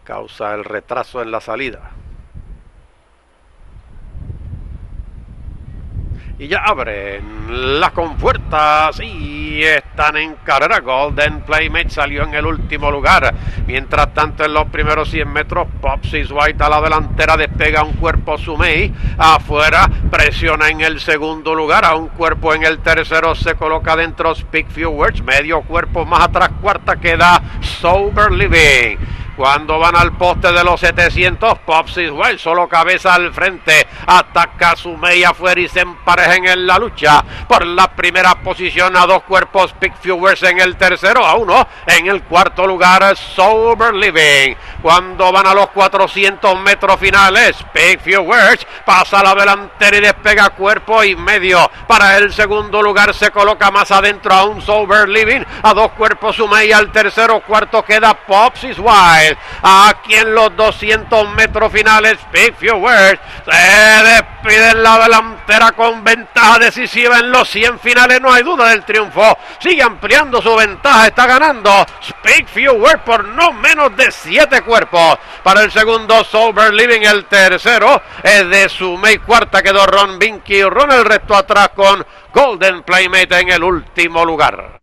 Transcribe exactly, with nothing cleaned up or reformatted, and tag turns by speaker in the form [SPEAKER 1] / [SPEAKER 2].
[SPEAKER 1] causa el retraso en la salida. Y ya abren las compuertas y están en carrera. Golden Playmate salió en el último lugar. Mientras tanto, en los primeros cien metros, Popsis White a la delantera despega un cuerpo Sumei. Afuera presiona en el segundo lugar. A un cuerpo en el tercero se coloca dentro Speak Few Words. Medio cuerpo más atrás, cuarta queda Sober Living. Cuando van al poste de los setecientos, Popsis White solo cabeza al frente, ataca Sumei afuera y se emparejan en la lucha por la primera posición. A dos cuerpos Speak Few Words en el tercero, a uno en el cuarto lugar Sober Living. Cuando van a los cuatrocientos metros finales, Speak Few Words pasa a la delantera y despega cuerpo y medio. Para el segundo lugar se coloca más adentro a un Sober Living, a dos cuerpos Sumei. Al tercero, cuarto queda Popsis White. Aquí en los doscientos metros finales, Speak Few Words se despide en la delantera con ventaja decisiva en los cien finales. No hay duda del triunfo, sigue ampliando su ventaja, está ganando Speak Few Words por no menos de siete cuerpos. Para el segundo, Sober Living. El tercero es de Sumei, cuarta quedó Ron Binky, Ron el resto atrás con Golden Playmate en el último lugar.